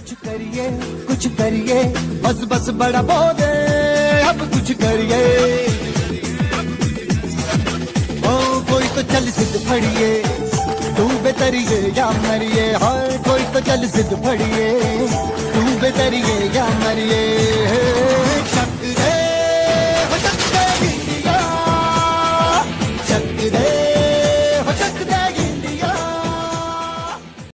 कुछ करिए बस बस बड़ा बोले अब कुछ करिए। ओ कोई तो चल सिद्ध फड़िए, तू बेतरिए या मरिए, हर कोई तो चल सिद्ध फड़िए।